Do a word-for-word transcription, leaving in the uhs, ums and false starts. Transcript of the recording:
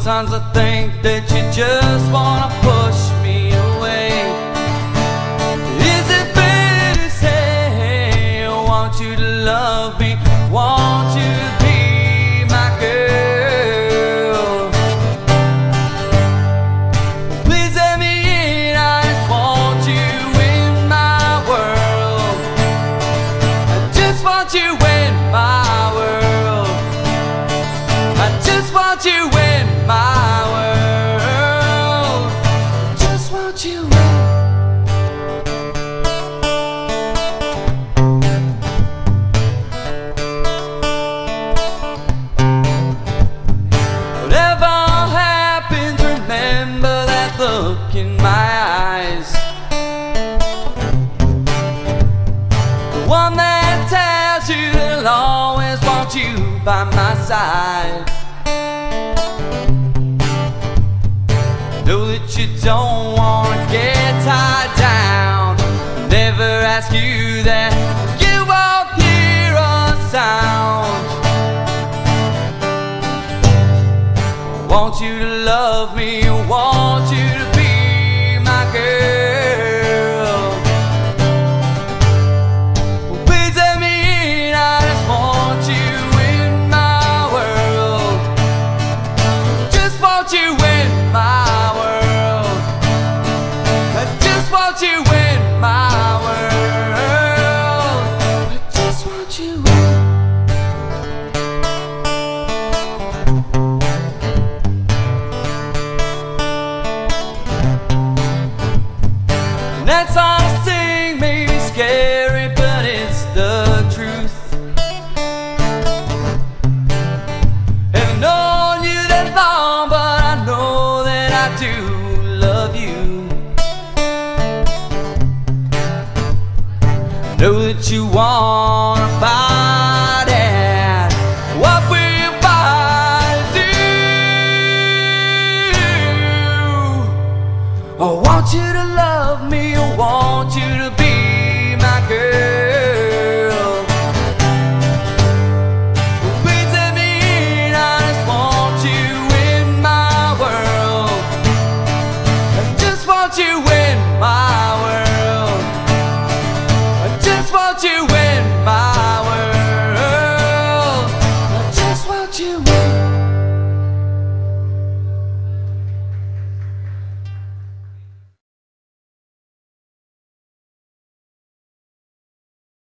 Sometimes I think that you just wanna push me away. Is it fair to say I want you to love me, want you to be my girl? Please let me in, I just want you in my world. I just want you in my world. I just want you in my world. Just want you in. Whatever happens, remember that look in my eyes, the one that tells you that I'll always want you by my side. Know that you don't wanna get tied down. Never ask you that you won't hear a sound. Want you to love me, want you to be my girl. Please let me in, I just want you in my world. Just want you in my world. I just want you in my world. I just want you in. That song I sing may be scary, but it's the truth. Haven't known you that long, but I know that I do love you. Know that you wanna fight it. What will you fight to do? I want you to love me, I want you to be my girl. Please let me in, I just want you in my world. I just want you